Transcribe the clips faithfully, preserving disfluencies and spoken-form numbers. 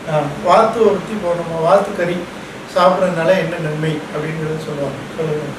வாத்து பற்றி இப்போ நம்ம வாத்து கறி சாப்பிட்றதுனால என்ன நன்மை அப்படிங்கிறது சொல்லுவாங்க. சொல்லுங்க.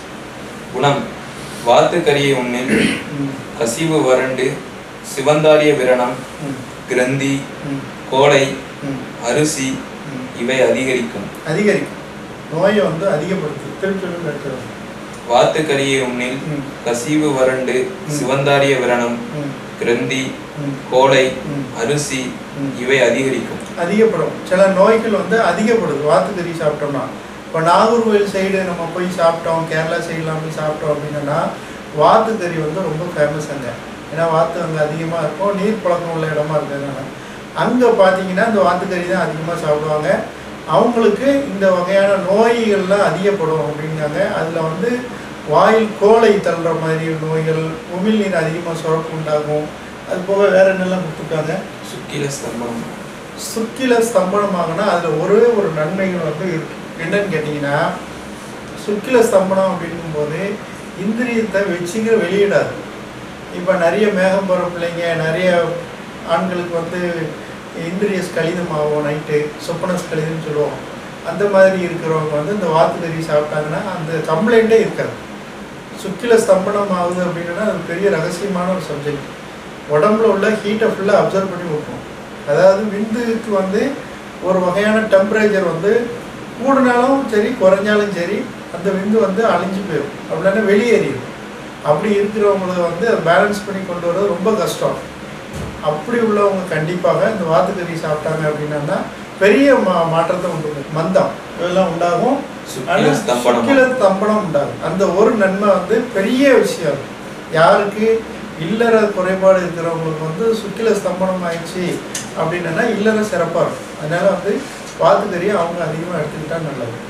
குணம். வாத்து கறியை உண்ணில் கசிவு வறண்டு சிவந்தாரிய விரணம், கிரந்தி, கோடை, அரிசி இவை அதிகரிக்கும். அதிகரிக்கும் நோயை வந்து அதிகப்படுத்தும். திருப்பி வாத்து கறியை உண்ணில் கசிவு வறண்டு சிவந்தாரிய விரணம், கிரந்தி, கோடை, அரிசி இவை அதிகரிக்கும். அதிகப்படும். சில நோய்கள் வந்து அதிகப்படுது வாத்துக்கறி சாப்பிட்டோம்னா. இப்போ நாகர்கோவில் சைடு நம்ம போய் சாப்பிட்டோம், கேரளா சைட்லாம் போய் சாப்பிட்டோம் அப்படின்னா வாத்துக்கறி வந்து ரொம்ப ஃபேமஸ் அங்கே. ஏன்னா வாத்து அங்கே அதிகமாக இருக்கும், நீர் பழக்கம் உள்ள இடமா இருக்கிறதுனால அங்கே பார்த்தீங்கன்னா இந்த வாத்துக்கறி தான் அதிகமாக சாப்பிடுவாங்க. அவங்களுக்கு இந்த வகையான நோய்கள்லாம் அதிகப்படும் அப்படிங்காங்க. அதில் வந்து வாயில் கோலை தள்ளுற மாதிரி நோய்கள், உமிழ்நீர் அதிகமாக சுரப்பு உண்டாகும். அது போக வேற என்னெல்லாம் கொடுத்துருக்காங்க? சுக்கில ஸ்தம்பனம். சுக்கில ஸ்தம்பனமாகனா அதில் ஒரே ஒரு நன்மைகள் வந்து இருக்கு. என்னன்னு கேட்டிங்கன்னா, சுக்கில ஸ்தம்பனம் அப்படிங்கும்போது இந்திரியத்தை வச்சுக்கிற வெளியிடாது. இப்போ நிறைய மேகம் போகிற பிள்ளைங்க, நிறைய ஆண்களுக்கு வந்து இந்திரிய ஸ்கலிதமாகும், நைட்டு சொப்பன ஸ்கலிதம்னு சொல்லுவோம். அந்த மாதிரி இருக்கிறவங்க வந்து இந்த வாத்துக்கறி சாப்பிட்டாங்கன்னா அந்த கம்ப்ளைண்ட்டே இருக்காது. சுக்கில ஸ்தம்பனம் ஆகுது அப்படின்னா அது பெரிய ரகசியமான ஒரு சப்ஜெக்ட். உடம்புல உள்ள ஹீட்டை ஃபுல்லாக அப்சர்வ் பண்ணி வைப்போம். அதாவது விந்துக்கு வந்து ஒரு வகையான டெம்பரேச்சர் வந்து கூடுனாலும் சரி குறைஞ்சாலும் சரி அந்த விந்து வந்து அழிஞ்சு போயிடும், அப்படின்னா வெளியேறிடும். அப்படி இருக்கிறவங்கள வந்து அதை பேலன்ஸ் பண்ணி கொண்டு வர்றது ரொம்ப கஷ்டம். அப்படி உள்ளவங்க கண்டிப்பாக இந்த வாத்துக்கறி சாப்பிட்டாங்க அப்படின்னா பெரிய மா மாற்றத்தை உண்டு. மந்தம் இதெல்லாம் உண்டாகும், சுக்கில ஸ்தம்பனம் உண்டாகும். அந்த ஒரு நன்மை வந்து பெரிய விஷயம். யாருக்கு இல்லற குறைபாடு இருக்கிறவங்களுக்கு வந்து சுக்கில ஸ்தம்பனம் ஆயிடுச்சு அப்படின்னா இல்லற சிறப்பாக இருக்கும். அதனால வந்து வாத்துக்கறியை அவங்க அதிகமாக எடுத்துக்கிட்டா நல்லது.